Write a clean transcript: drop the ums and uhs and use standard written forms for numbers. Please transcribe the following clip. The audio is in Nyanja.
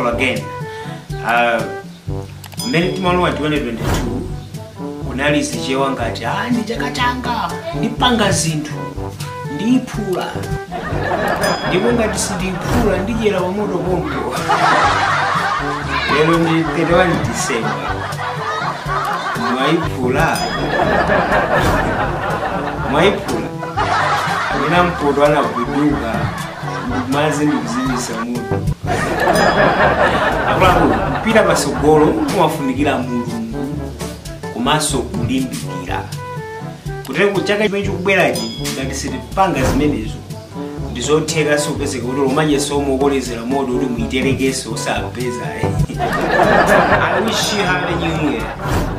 call again. Many tomorrow at 2022 unali sichewa ngati ndi chaka changa ndipanga zinthu ndiphula ndipo ngati sindiphula ndijera wa moto pompo. Lero ndi 31 December mwaiphula amene mpoto anaguduka mazi ndikuzimisa mutu akulaku kupita pasogolo kumafunikira mulungu komanso kulimbikira kuti kuchaka chimene chikubwerachi ngati sitipanga zimenezo ndizotheka sopezeka kuti lomanyeso omukolezera moto kuti muiterekeso osapeza. I wish you have a new year.